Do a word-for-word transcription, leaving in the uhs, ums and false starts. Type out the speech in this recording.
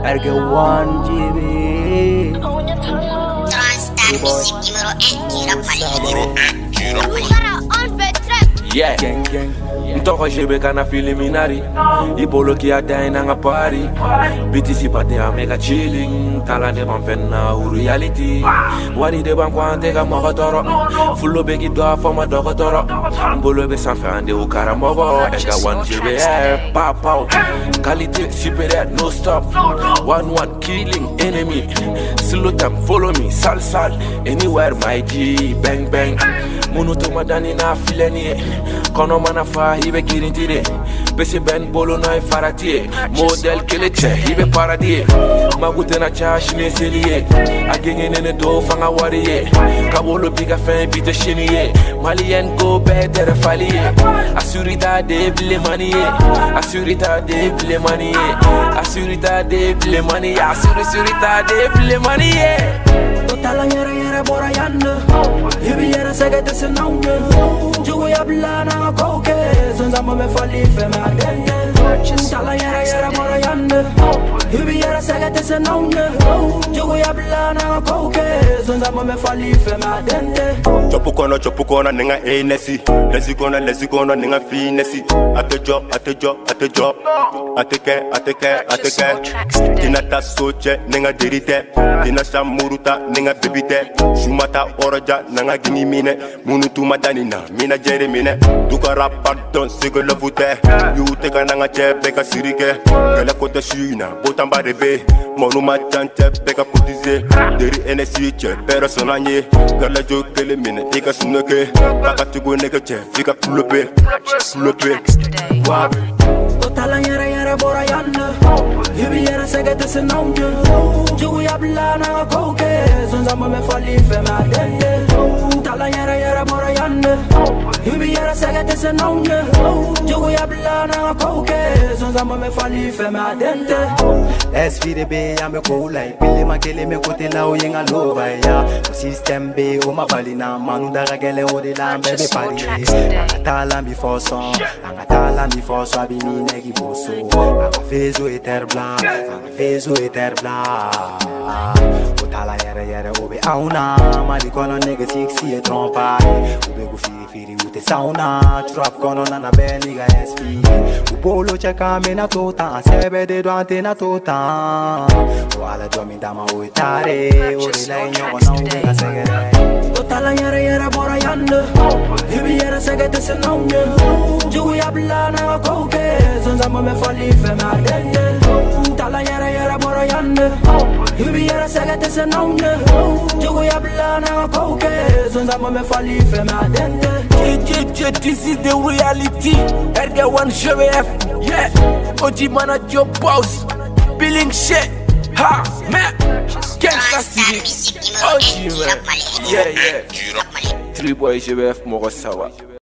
R G one G B. Transtar musique numéro un du rap malien. Yeah, gang gang. Mtoko jebe kana filiminari. Ibolo ki ada ina nga party. B T C pate a mega chilling. Tala de ban fenna u reality. Wari de ban kwante ka moko toro. Fulo begi do forma doko toro. Mbolo be san fande u karamogo. Ega one G B air pop out. Qualité supérieure no stop. One one killing enemy. Slow time follow me sal sal. Anywhere my G bang bang. Munutu madani na fileni. Kono mana fa hibe kirintire. Bese ben bolo na faratie. Model kele che hibe paradie. Magute na cha shine selie. Agenge nene do fanga wariye. Kabolo biga fin bite shiniye. Malien go better falie. Assurita de ble maniye. Assurita de ble maniye. Assurita de ble maniye. Assurita de ble maniye. Tala yere yere bora yanda. Hibi yere segete se naunye. Jugu ya blana koke. Zonza me fali fe me adende. Tala yere yere bora yanda. Hibi yere segete se naunye. Jugu ya blana koke. Zonza me fali fe me adende. Chopu kono chopu kono ninga enesi. Lesi kono lesi kono ninga finesi. Ate job ate job ate job. Ate ke ate ke ate ke. Tina ta soche ninga dirite. Tina shamuruta ninga bibite. Shumata oraja nanga gini mine. Munu tumatani na mina jere mine. Dukara pardon sigo levute. Yute ka nanga che beka sirike. Kele kote shina botamba rebe. Monu machante beka kotize. Deri enesi che pero sonanye. Kele jo kele mine ika sunoke. Baka tugo neke che fika pulope. Pulope. Wap. Tala yere yere bora yanda. Hibi yere segete se naunye. Jugu ya blana koke. Zonza me fali fe me adende. Tala yere yere bora yanda. Hibi yere segete se naunye. Jugu ya blana koke. Zonza me fali fe me adende. S V D B ya me koulai. Pili makele me kote la o yenga lova ya. System B o mabalina. Manu daga gele o de la mbebe pari. Angatala mi foson. Angatala mi foson abini negi boso. Anga fezo eter blanc. Anga fezo eter blanc. Tala yere yere obe auna. Mali kono nege sixi e trompa. Ube go firi firi ute sauna. Trap kono nana be niga S P. Upolo cheka me na tota. Sebe de doante na tota. Wala domi dama uitare. Ode la inyo na ube ga segere. Tala yere yere bora yanda. Hibi yere segete se naunye. Jugu ya blana koke. Zonza me fali fe me adende. Tala yere yere bora yanda. Hibi yere segete se naunye. Jugu ya blana koke. Zonza me fali fe me adende. This is the reality. R G one G B F. Yeah. O G manage your boss. Billing shit. Ha, man. Gangsta City. O G man. Yeah, yeah. Three boys G B F Moro Sawa.